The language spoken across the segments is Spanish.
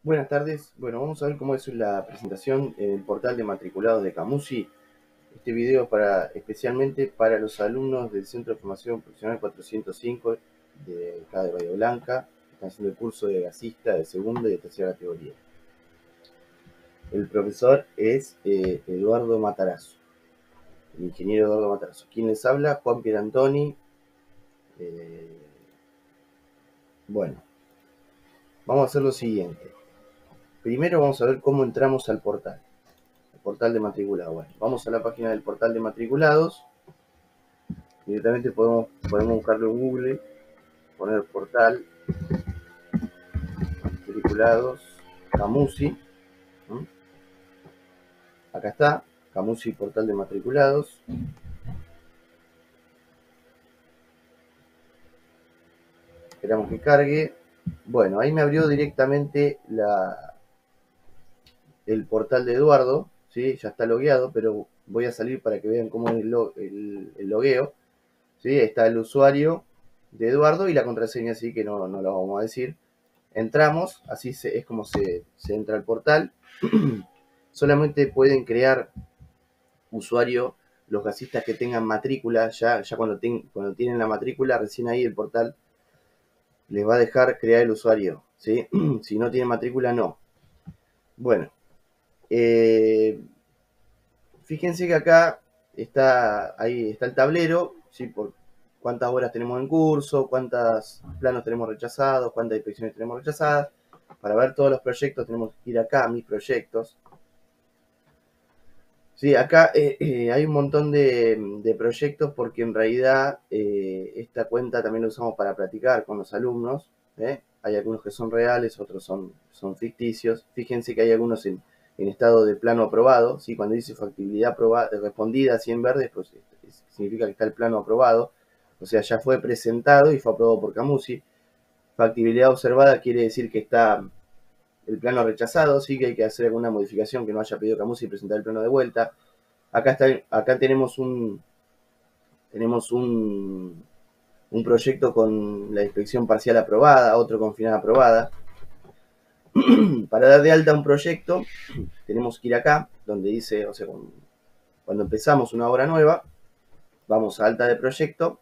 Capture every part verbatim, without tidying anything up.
Buenas tardes. Bueno, vamos a ver cómo es la presentación en el portal de matriculados de Camusi. Este video es para, especialmente para los alumnos del Centro de Formación Profesional cuatrocientos cinco de acá de Bahía Blanca, que están haciendo el curso de gasista de segunda y de tercera categoría. El profesor es eh, Eduardo Matarazzo, el ingeniero Eduardo Matarazzo. ¿Quién les habla? Juan Pierantoni. Eh, bueno, vamos a hacer lo siguiente. Primero vamos a ver cómo entramos al portal. Portal de matriculados. Bueno, vamos a la página del portal de matriculados. Directamente podemos, podemos buscarlo en Google, poner portal matriculados Camusi. ¿Mm? Acá está, Camusi portal de matriculados. Esperamos que cargue. Bueno, ahí me abrió directamente la, el portal de Eduardo. ¿Sí? Ya está logueado, pero voy a salir para que vean cómo es el, el, el logueo. ¿Sí? Está el usuario de Eduardo y la contraseña, así que no, no lo vamos a decir. Entramos, así se, es como se, se entra al portal. Solamente pueden crear usuario los gasistas que tengan matrícula. Ya, ya cuando, ten, cuando tienen la matrícula, recién ahí el portal les va a dejar crear el usuario, ¿sí? Si no tienen matrícula, no. Bueno, eh, fíjense que acá está, ahí está el tablero, ¿sí? Por cuántas horas tenemos en curso, cuántos planos tenemos rechazados, cuántas inspecciones tenemos rechazadas. Para ver todos los proyectos tenemos que ir acá a mis proyectos. Sí, acá eh, eh, hay un montón de, de, proyectos porque en realidad eh, esta cuenta también la usamos para practicar con los alumnos. ¿eh? Hay algunos que son reales, otros son, son ficticios. Fíjense que hay algunos en, en estado de plano aprobado. ¿sí? Cuando dice factibilidad aprobada, respondida así en verde, pues significa que está el plano aprobado. O sea, ya fue presentado y fue aprobado por Camusi. Factibilidad observada quiere decir que está el plano rechazado, sí que hay que hacer alguna modificación que no haya pedido Camusi y presentar el plano de vuelta. Acá, está, acá tenemos un tenemos un, un proyecto con la inspección parcial aprobada, otro con final aprobada. Para dar de alta un proyecto, tenemos que ir acá, donde dice, o sea, cuando empezamos una obra nueva, vamos a alta de proyecto,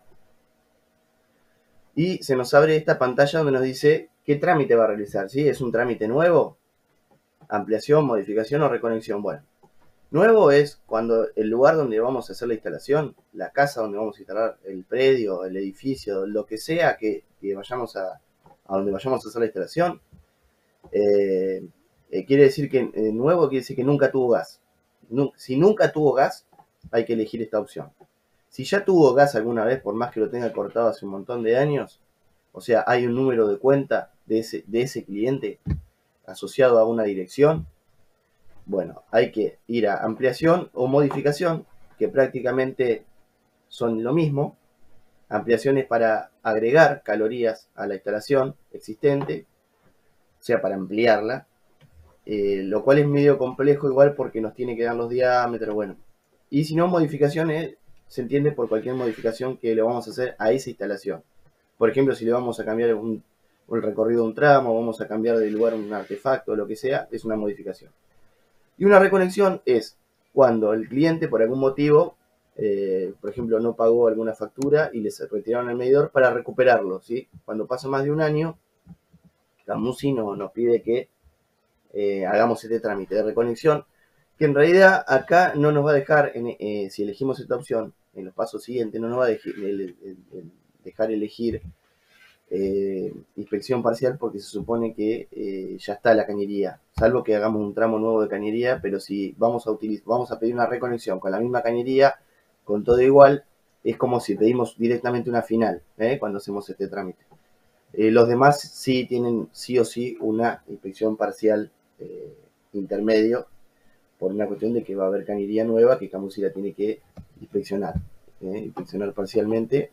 y se nos abre esta pantalla donde nos dice qué trámite va a realizar, ¿sí? ¿Es un trámite nuevo? ¿Ampliación, modificación o reconexión? Bueno, nuevo es cuando el lugar donde vamos a hacer la instalación, la casa donde vamos a instalar el predio, el edificio, lo que sea que, que vayamos a, a donde vayamos a hacer la instalación, eh, eh, quiere decir que eh, nuevo quiere decir que nunca tuvo gas. No, si nunca tuvo gas, hay que elegir esta opción. Si ya tuvo gas alguna vez, por más que lo tenga cortado hace un montón de años, o sea, hay un número de cuenta de ese, de ese cliente asociado a una dirección, bueno, hay que ir a ampliación o modificación, que prácticamente son lo mismo. Ampliación es para agregar calorías a la instalación existente, o sea, para ampliarla, eh, lo cual es medio complejo igual porque nos tiene que dar los diámetros, bueno. Y si no, modificación es, se entiende por cualquier modificación que le vamos a hacer a esa instalación. Por ejemplo, si le vamos a cambiar un, un recorrido de un tramo, vamos a cambiar de lugar un artefacto, lo que sea, es una modificación. Y una reconexión es cuando el cliente, por algún motivo, eh, por ejemplo, no pagó alguna factura y les retiraron el medidor para recuperarlo. ¿sí? Cuando pasa más de un año, Camusi no, nos pide que eh, hagamos este trámite de reconexión, que en realidad acá no nos va a dejar, en, eh, si elegimos esta opción, en los pasos siguientes, no nos va a dejar, el, el, el, dejar elegir Eh, inspección parcial porque se supone que eh, ya está la cañería, salvo que hagamos un tramo nuevo de cañería, pero si vamos a utilizar, vamos a pedir una reconexión con la misma cañería, con todo igual, es como si pedimos directamente una final, ¿eh? cuando hacemos este trámite. Eh, los demás sí tienen sí o sí una inspección parcial eh, intermedio, por una cuestión de que va a haber cañería nueva que Camusi la tiene que inspeccionar, ¿eh? inspeccionar parcialmente.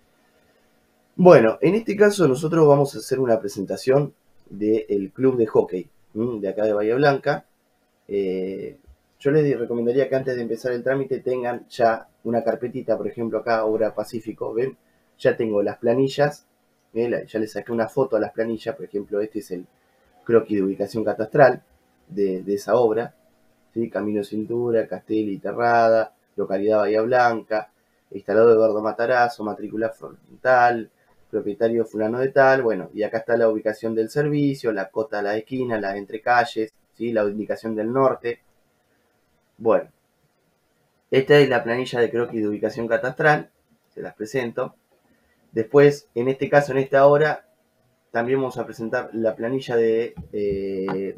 Bueno, en este caso nosotros vamos a hacer una presentación del club de hockey de acá de Bahía Blanca. Eh, yo les recomendaría que antes de empezar el trámite tengan ya una carpetita, por ejemplo acá, Obra Pacífico, ¿ven? Ya tengo las planillas, ¿eh? ya les saqué una foto a las planillas, por ejemplo este es el, croquis de ubicación catastral de, de esa obra, ¿sí? Camino Cintura, Castelli Terrada, localidad Bahía Blanca, instalado Eduardo Matarazzo, matrícula frontal, propietario fulano de tal, bueno, y acá está la ubicación del servicio, la cota de la esquina, las entrecalles, ¿sí? La indicación del norte. Bueno, esta es la planilla de croquis de ubicación catastral, se las presento. Después, en este caso, en esta hora, también vamos a presentar la planilla de, eh,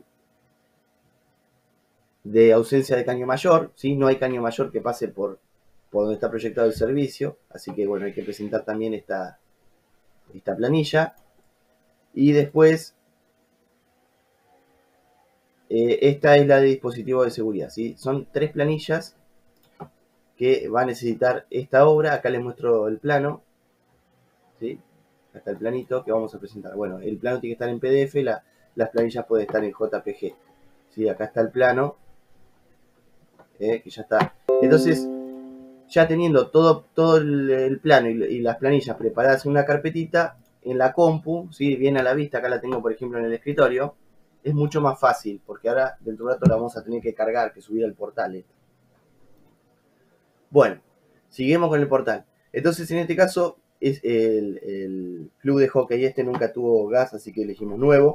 de ausencia de caño mayor, ¿sí? No hay caño mayor que pase por, por donde está proyectado el servicio, así que bueno, hay que presentar también esta, esta planilla. Y después, eh, esta es la de dispositivo de seguridad, ¿sí? Son tres planillas que va a necesitar esta obra. Acá les muestro el plano, ¿sí? Acá está el planito que vamos a presentar. Bueno, el plano tiene que estar en P D F, la, las planillas pueden estar en J P G, ¿sí? Acá está el plano, eh, que ya está. Entonces, ya teniendo todo, todo el, el plano y, y las planillas preparadas en una carpetita, en la compu, ¿sí? Bien a la vista, acá la tengo por ejemplo en el escritorio, es mucho más fácil, porque ahora dentro de un rato la vamos a tener que cargar, que subir al portal. ¿eh? Bueno, seguimos con el portal. Entonces en este caso es el, el club de hockey este nunca tuvo gas, así que elegimos nuevo.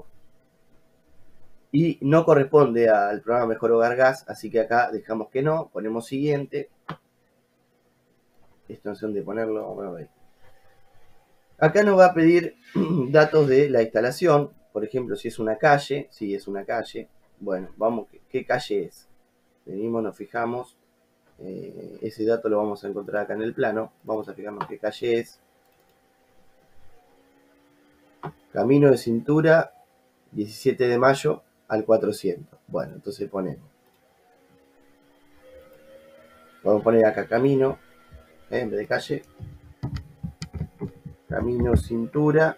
Y no corresponde al programa Mejor Hogar Gas, así que acá dejamos que no, ponemos siguiente. Esto no sé dónde ponerlo, bueno, ahí. Acá nos va a pedir datos de la instalación, por ejemplo, si es una calle, si es una calle, bueno, vamos, ¿qué calle es? Venimos, nos fijamos, eh, ese dato lo vamos a encontrar acá en el plano, vamos a fijarnos qué calle es. Camino de Cintura, diecisiete de mayo al cuatrocientos. Bueno, entonces ponemos. Vamos a poner acá camino, eh, en vez de calle. Camino Cintura.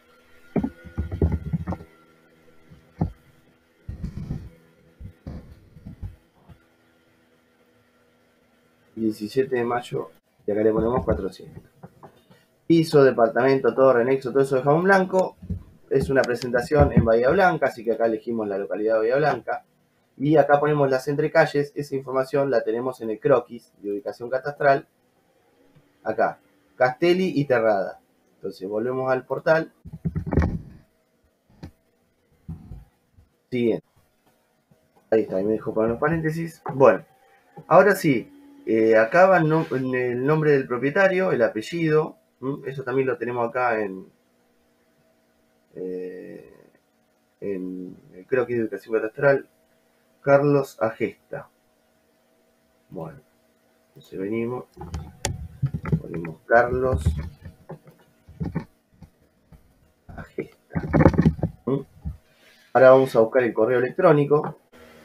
diecisiete de mayo, y acá le ponemos cuatrocientos. Piso, departamento, torre, nexo, todo eso dejamos en blanco. Es una presentación en Bahía Blanca, así que acá elegimos la localidad de Bahía Blanca. Y acá ponemos las entrecalles, esa información la tenemos en el croquis de ubicación catastral. Acá, Castelli y Terrada. Entonces volvemos al portal. Siguiente. Ahí está, ahí me dejó poner los paréntesis. Bueno, ahora sí, eh, acá va no, en el nombre del propietario, el apellido. ¿m? Eso también lo tenemos acá en, eh, en el croquis de educación catastral. Carlos Agesta. Bueno, entonces venimos, ponemos Carlos Agesta. ¿Mm? Ahora vamos a buscar el correo electrónico.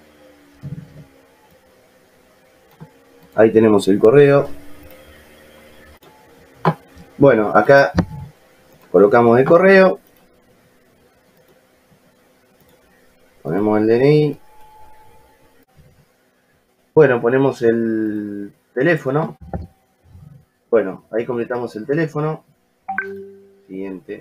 Ahí tenemos el correo. Bueno, acá colocamos el correo. Ponemos el D N I. Bueno, ponemos el teléfono. Bueno, ahí completamos el teléfono. Siguiente.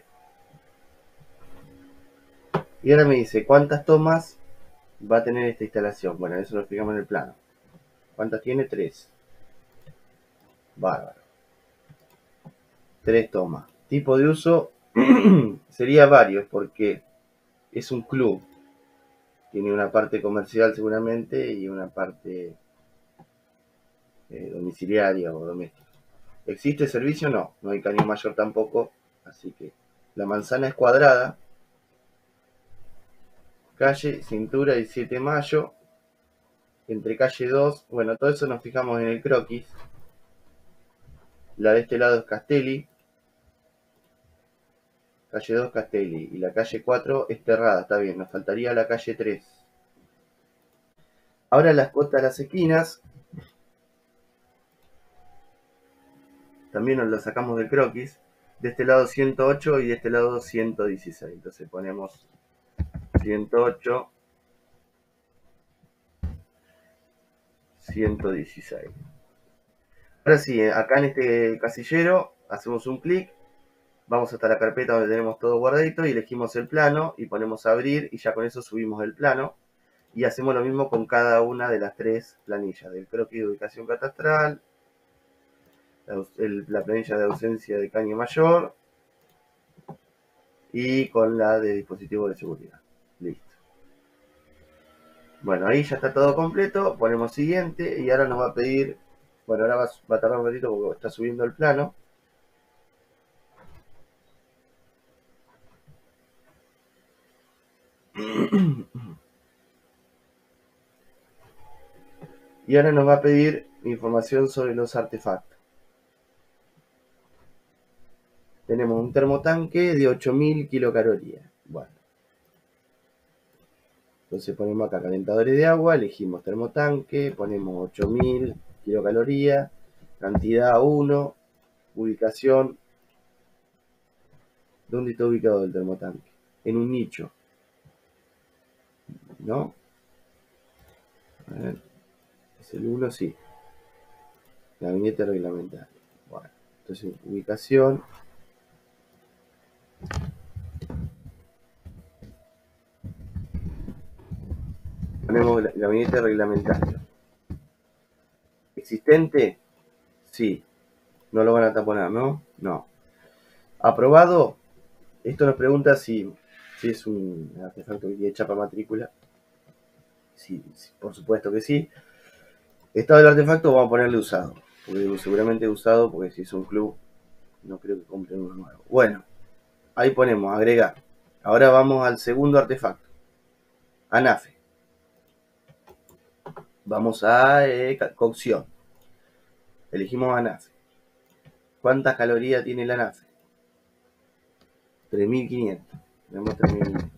Y ahora me dice cuántas tomas va a tener esta instalación. Bueno, eso lo explicamos en el plano. ¿Cuántas tiene? Tres. Bárbaro. Tres tomas. Tipo de uso sería varios porque es un club. Tiene una parte comercial seguramente y una parte eh, domiciliaria o doméstica. ¿Existe servicio? No. No hay caño mayor tampoco. Así que la manzana es cuadrada. Calle Cintura diecisiete de mayo. Entre calle dos. Bueno, todo eso nos fijamos en el croquis. La de este lado es Castelli. Calle dos Castelli. Y la calle cuatro es Terrada. Está bien. Nos faltaría la calle tres. Ahora las cotas de las esquinas. También nos lo sacamos del croquis. De este lado ciento ocho y de este lado ciento dieciséis. Entonces ponemos ciento ocho, ciento dieciséis. Ahora sí, acá en este casillero hacemos un clic Vamos hasta la carpeta donde tenemos todo guardadito y elegimos el plano y ponemos abrir y ya con eso subimos el plano. Y hacemos lo mismo con cada una de las tres planillas, del croquis de ubicación catastral, la, el, la planilla de ausencia de caño mayor y con la de dispositivo de seguridad. Listo. Bueno, ahí ya está todo completo, ponemos siguiente y ahora nos va a pedir, bueno, ahora va, va a tardar un ratito porque está subiendo el plano. Y ahora nos va a pedir información sobre los artefactos. Tenemos un termotanque de ocho mil kilocalorías. Bueno. Entonces ponemos acá calentadores de agua, elegimos termotanque, ponemos ocho mil kilocalorías, cantidad uno, ubicación. ¿Dónde está ubicado el termotanque? En un nicho. ¿No? A ver. ¿Es el uno? Sí. Gabinete reglamentario. Bueno, entonces ubicación. Ponemos el gabinete reglamentario. ¿Existente? Sí. No lo van a taponar, ¿no? No. ¿Aprobado? Esto nos pregunta si, si es un artefacto que tiene chapa matrícula. Sí, sí, por supuesto que sí. Estado del artefacto vamos a ponerle usado. Porque seguramente usado, porque si es un club, no creo que compren uno nuevo. Bueno, ahí ponemos agregar. Ahora vamos al segundo artefacto. ANAFE. Vamos a eh, cocción. Elegimos ANAFE. ¿Cuántas calorías tiene el ANAFE? tres mil quinientos. Tenemos tres mil quinientos.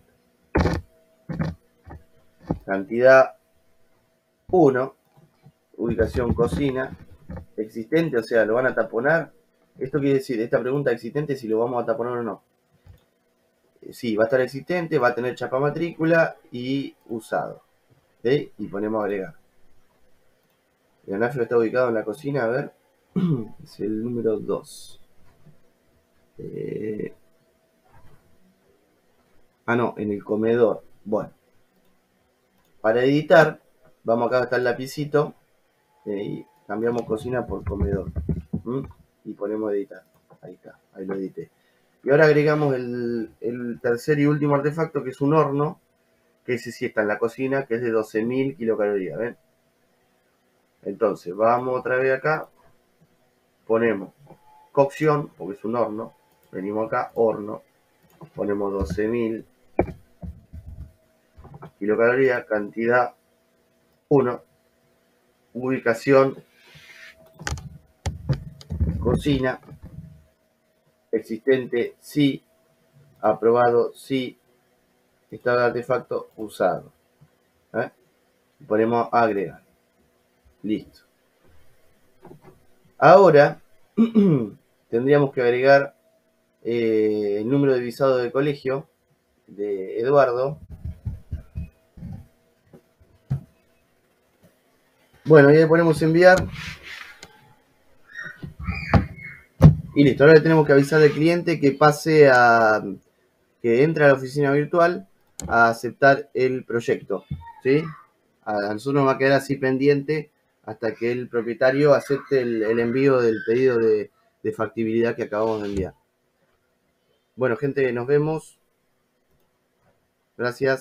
Cantidad uno. Ubicación cocina. Existente, o sea, lo van a taponar. Esto quiere decir, esta pregunta existente, si lo vamos a taponar o no. Sí, va a estar existente, va a tener chapa matrícula y usado. ¿Sí? Y ponemos agregar. El ANAFE está ubicado en la cocina, a ver. Es el número dos. Eh... Ah, no, en el comedor. Bueno. Para editar, vamos acá hasta el lapicito eh, y cambiamos cocina por comedor. ¿Mm? Y ponemos editar. Ahí está, ahí lo edité. Y ahora agregamos el, el tercer y último artefacto, que es un horno, que ese sí está en la cocina, que es de doce mil kilocalorías, ¿ven? Entonces, vamos otra vez acá, ponemos cocción, porque es un horno, venimos acá, horno, ponemos doce mil kilocalorías, cantidad uno, ubicación, cocina, existente, sí, aprobado, sí, estado de artefacto, usado. ¿Eh? Ponemos agregar. Listo. Ahora tendríamos que agregar eh, el número de visado de colegio de Eduardo. Bueno, y le ponemos enviar. Y listo, ahora le tenemos que avisar al cliente que pase a, que entre a la oficina virtual a aceptar el proyecto, ¿sí? A nosotros nos va a quedar así pendiente hasta que el propietario acepte el, el envío del pedido de, de factibilidad que acabamos de enviar. Bueno, gente, nos vemos. Gracias.